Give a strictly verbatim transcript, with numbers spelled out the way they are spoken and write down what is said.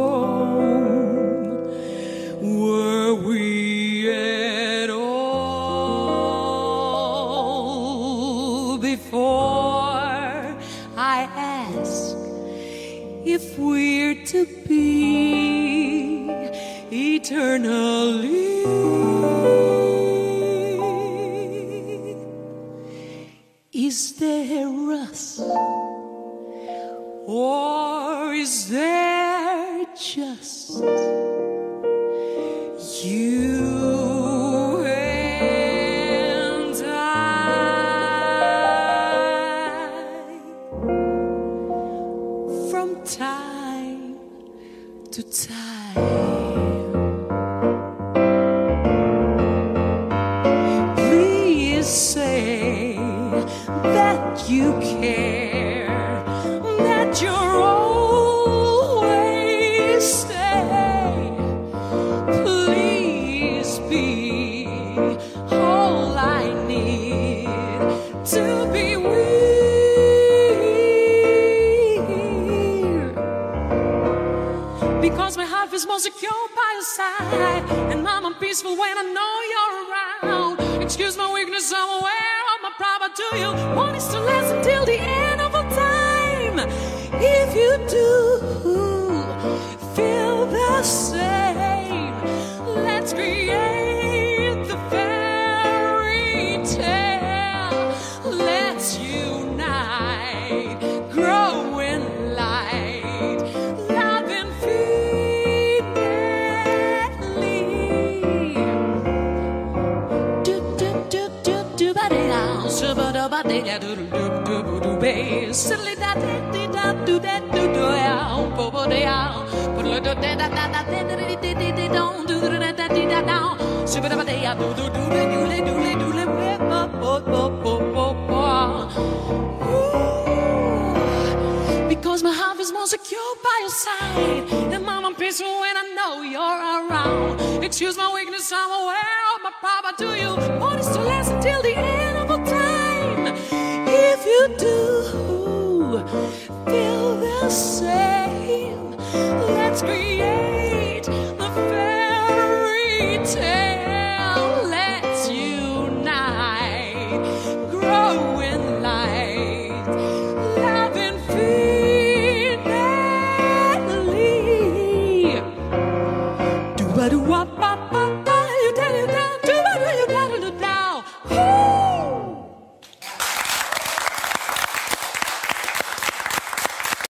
Were we at all before I ask if we're to be eternally? Is there us, or is there just you and I? From time to time, please say that you care, that you're always stay. Please be all I need to be with, because my heart is more secure by your side, and I'm peaceful when I know you're around. Excuse my weakness, I'm aware of my problem to you. One is to last until the end of all time. If you do feel the same, let's create the fairy tale. Let's unite, grow in light, love infinitely. Do do do do do ba de da, shuba da ba de da, do do do do do ba, silly da de de da do da do do ya, bo bo de ya, but lo do da da da da de de de de de don't do da da da da da, shuba da ba de ya, do do do le do le do le do le bo bo bo bo bo bo. Because my heart is more secure by your side, and I'm peaceful when I know you're around. Excuse my weakness, I'm aware of my power to you. One is to last until the end of all time. If you do feel the same, let's create